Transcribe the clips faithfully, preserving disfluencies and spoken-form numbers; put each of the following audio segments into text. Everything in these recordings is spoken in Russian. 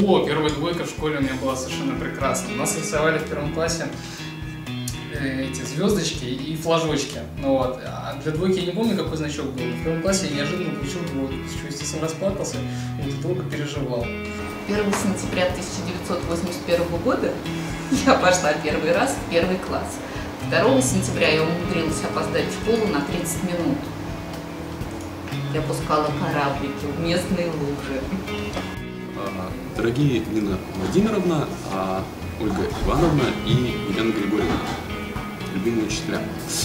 О, первая двойка в школе у меня была совершенно прекрасна. Нас рисовали в первом классе эти звездочки и флажочки. Ну, вот. А для двойки я не помню, какой значок был. В первом классе я неожиданно получил двойку. Еще, естественно, расплакался и вот долго переживал. первого сентября тысяча девятьсот восемьдесят первого года я пошла первый раз в первый класс. второго сентября я умудрилась опоздать в школу на тридцать минут. Я пускала кораблики в местные лужи. Дорогие Нина Владимировна, Ольга Ивановна и Елена Григорьевна, любимые учителя.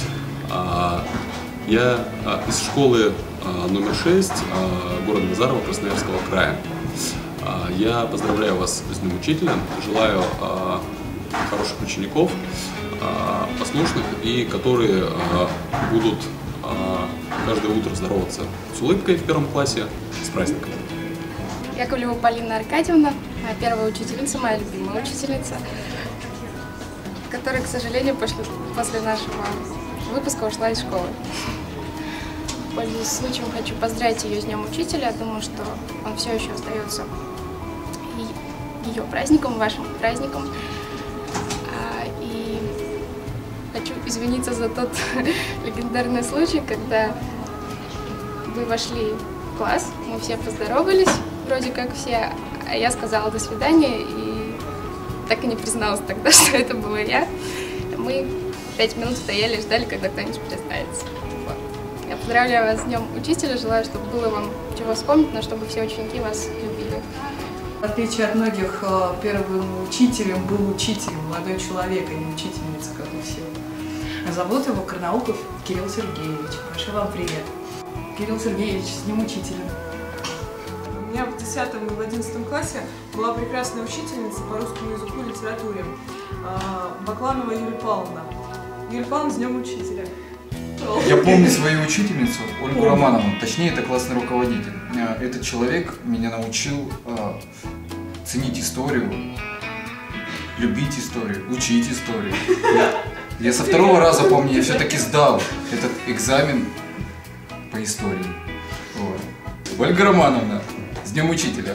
Я из школы номер шесть города Назарова Красноярского края. Я поздравляю вас с Днем Учителя, желаю хороших учеников, послушных и которые будут каждое утро здороваться с улыбкой в первом классе. С праздником! Яковлева Полина Аркадьевна, моя первая учительница, моя любимая учительница, которая, к сожалению, после, после нашего выпуска ушла из школы. Пользуясь случаем, хочу поздравить ее с Днем Учителя. Думаю, что он все еще остается ее праздником, вашим праздником. И хочу извиниться за тот легендарный случай, когда вы вошли в класс, мы все поздоровались, вроде как все, а я сказала «до свидания», и так и не призналась тогда, что это была я. Мы пять минут стояли и ждали, когда кто-нибудь признается. Вот. Я поздравляю вас с Днем Учителя, желаю, чтобы было вам чего вспомнить, но чтобы все ученики вас любили. В отличие от многих, первым учителем был учитель, молодой человек, а не учительница, как у всех. Зовут его Карнаухов Кирилл Сергеевич. Большой вам привет. Кирилл Сергеевич, с Днем Учителя. У меня в десятом и в одиннадцатом классе была прекрасная учительница по русскому языку и литературе, Бакланова Юлия Павловна. Юлия Павловна, с Днем Учителя. Я помню свою учительницу, Ольгу Романовну, точнее, это классный руководитель. Этот человек меня научил ценить историю, любить историю, учить историю. Я, я со второго раза, помню, я все-таки сдал этот экзамен по истории. Вот. Ольга Романовна, с Днем Учителя!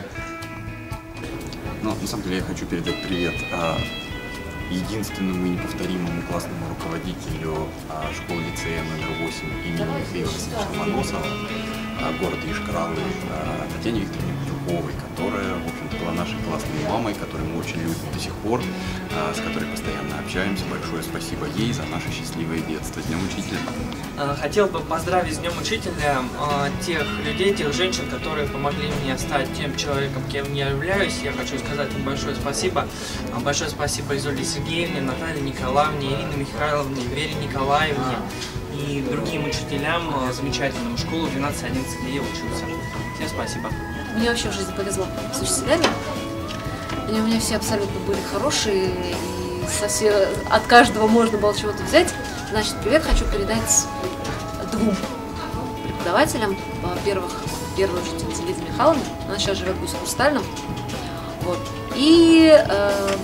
Ну, на самом деле я хочу передать привет а, единственному и неповторимому классному руководителю а, школы-лицея номер восемь имени Михаила Васильевича Ломоносова, а, города Йошкар-Олы, а, Татьяне Викторовне Петуховой, которая, в общем-то, была нашей классной мамой, которую мы очень любим до сих пор, а, с которой постоянно общаемся. Большое спасибо ей за наше счастливое детство. С Днем Учителя! Хотел бы поздравить с Днем Учителя тех людей, тех женщин, которые помогли мне стать тем человеком, кем я являюсь. Я хочу сказать им большое спасибо. Большое спасибо Изольде Сергеевне, Наталье Николаевне, Ирине Михайловне, Вере Николаевне и другим учителям замечательным школы двенадцать одиннадцать, где я учился. Всем спасибо. Мне вообще в жизни повезло с учителями. Они у меня все абсолютно были хорошие, и совсем от каждого можно было чего-то взять. Значит, привет хочу передать двум преподавателям. Во-первых, первая учительница Лидия Михайловна, она сейчас живет в Гусь-Хрустальном. Вот. И э,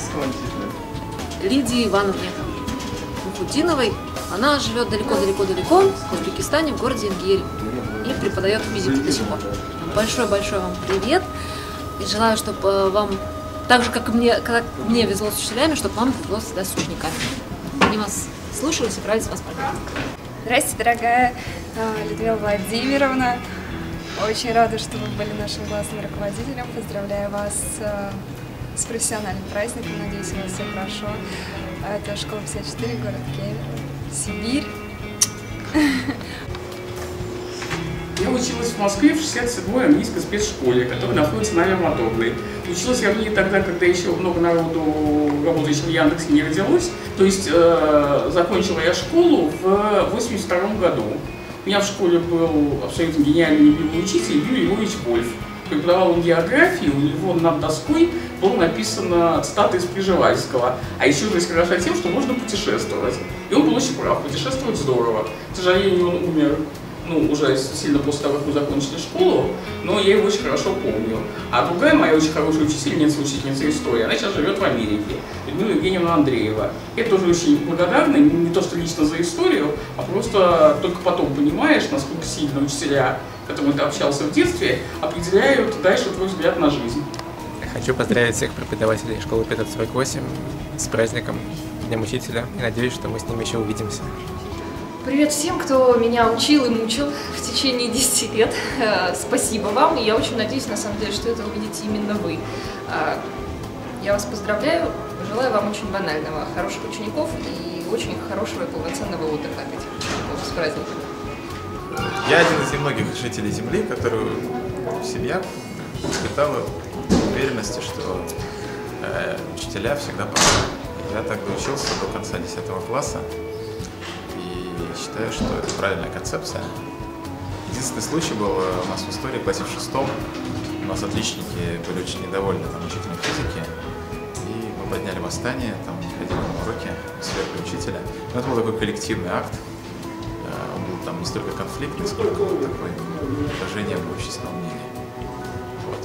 Лидии Ивановне Мухутиновой. Она живет далеко-далеко-далеко в Узбекистане, в городе Ингери. И преподает физику до сих пор. Большой-большой вам привет. И желаю, чтобы вам, так же, как и мне, как мне везло с учителями, чтобы вам везло всегда с учениками. Они вас слушались и брались вас программу. Здравствуйте, дорогая Людмила Владимировна. Очень рада, что вы были нашим классным руководителем. Поздравляю вас с профессиональным праздником. Надеюсь, у вас все хорошо. Это школа пятьдесят четыре, город Кемерово, Сибирь. Я училась в Москве в шестьдесят седьмой армейской спецшколе, которая находится на Аэромоторной. Училась я в ней тогда, когда еще много народу, работающих в Яндексе, не родилось. То есть э, закончила я школу в восемьдесят втором году. У меня в школе был абсолютно гениальный любимый учитель Юрий Львович Вольф. Преподавал он географию, у него над доской было написано цитата из Пржевальского. А еще жизнь хороша тем, что можно путешествовать. И он был очень прав, путешествовать здорово. К сожалению, он умер. Ну, уже сильно после того, как мы закончили школу, но я его очень хорошо помню. А другая моя очень хорошая учительница, учительница истории, она сейчас живет в Америке, Людмила Евгеньевна Андреева. Я тоже очень благодарна, не то что лично за историю, а просто только потом понимаешь, насколько сильно учителя, с которыми ты общался в детстве, определяют дальше твой взгляд на жизнь. Хочу поздравить всех преподавателей школы пятьсот сорок восемь с праздником Днем Учителя и надеюсь, что мы с ними еще увидимся. Привет всем, кто меня учил и мучил в течение десяти лет. Спасибо вам, и я очень надеюсь, на самом деле, что это увидите именно вы. Я вас поздравляю, желаю вам очень банального, хороших учеников и очень хорошего и полноценного отдыха от этих учеников с праздником. Я один из немногих жителей Земли, которую семья испытала уверенности, что э, учителя всегда правы. Я так доучился до конца десятого класса и считаю, что это правильная концепция. Единственный случай был у нас в истории, в классе в шестом. У нас отличники были очень недовольны там, учителем физики, и мы подняли восстание, там, ходили на уроки, свергли учителя. Но это был такой коллективный акт. Он был там не столько конфликтный, сколько вот такое выражение общественного мнения. Вот.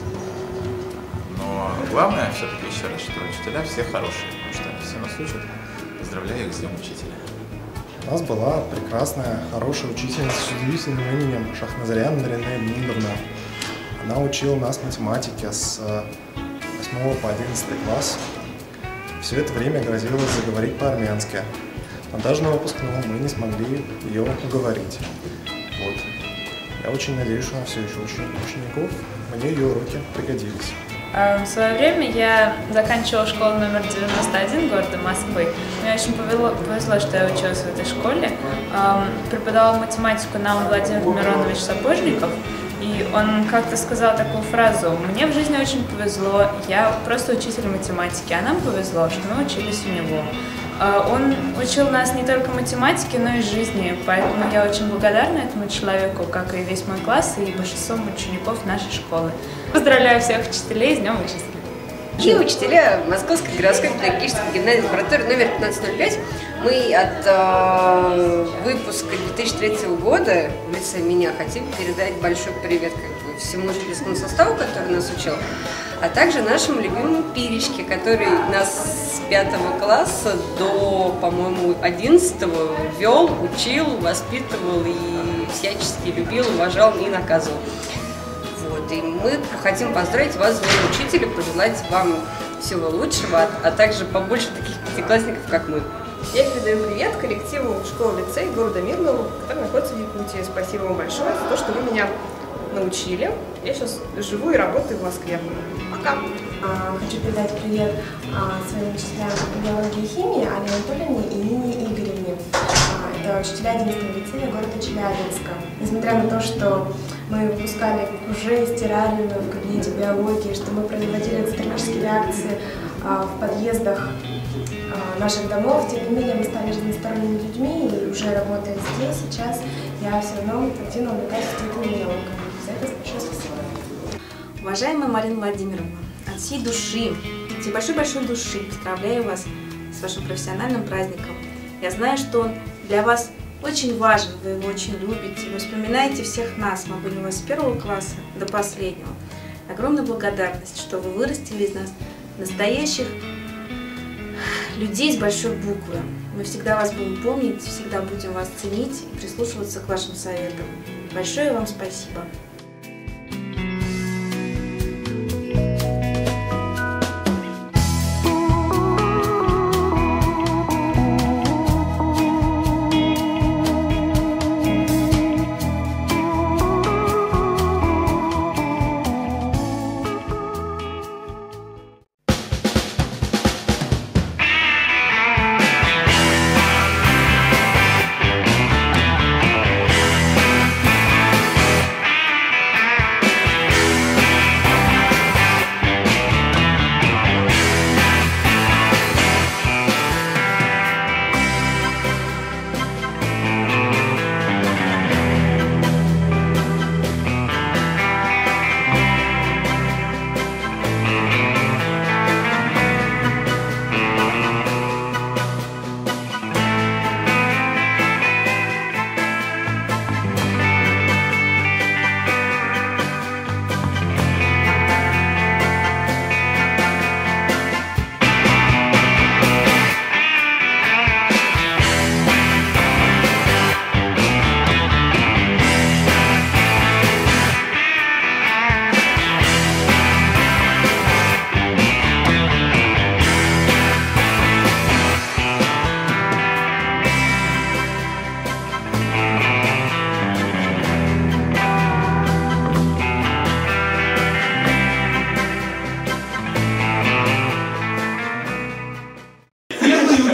Но главное, все-таки еще раз, что учителя все хорошие, потому что они все нас учат. Поздравляю их с Днем Учителя. У нас была прекрасная, хорошая учительница с удивительным именем Шахназарян Нарине Эдмундовна. Она учила нас математике с восьмого по одиннадцатый класс. Все это время грозилось заговорить по-армянски. Но даже на выпускном мы не смогли ее уговорить. Вот. Я очень надеюсь, что она все еще учит учеников. Мне ее уроки пригодились. В свое время я заканчивала школу номер девяносто один города Москвы. Мне очень повезло, повезло, что я училась в этой школе. Преподавал математику нам Владимир Миронович Сапожников. И он как-то сказал такую фразу: «Мне в жизни очень повезло, я просто учитель математики, а нам повезло, что мы учились у него». Он учил нас не только математике, но и жизни, поэтому я очень благодарна этому человеку, как и весь мой класс и большинство учеников нашей школы. Поздравляю всех учителей с Днем Учителя! И учителя Московской городской педагогической гимназии лаборатории номер пятнадцать ноль пять. Мы от э, выпуска две тысячи третьего года в лице меня хотим передать большой привет как бы, всему учительскому составу, который нас учил, а также нашему любимому Пиречке, который нас с пятого класса до, по-моему, одиннадцатого вел, учил, воспитывал и всячески любил, уважал и наказывал. Вот, и мы хотим поздравить вас с Днем Учителя, пожелать вам всего лучшего, а, а также побольше таких пятиклассников, как мы. Я передаю привет коллективу школы-лицей города Мирного, который находится в Якутии. Спасибо вам большое за то, что вы меня научили. Я сейчас живу и работаю в Москве. Пока! Хочу передать привет своим учителям биологии и химии Алле Анатольевне и Нине Игоревне. Это учителя одиннадцатого лицея города Челябинска. Несмотря на то, что мы выпускали уже из террариума в кабинете биологии, что мы производили экзотермические реакции в подъездах наших домов, тем не менее мы стали разносторонними людьми и уже работая здесь, сейчас я все равно активно увлекаюсь действительными науками. За это большое спасибо. Уважаемая Марина Владимировна, от всей души, от всей большой-большой души поздравляю вас с вашим профессиональным праздником. Я знаю, что он для вас очень важен, вы его очень любите, вы вспоминаете всех нас, мы были у вас с первого класса до последнего. Огромная благодарность, что вы вырастили из нас настоящих людей с большой буквы. Мы всегда вас будем помнить, всегда будем вас ценить и прислушиваться к вашим советам. Большое вам спасибо.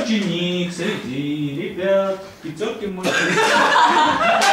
ученик среди ребят, пятерки мой.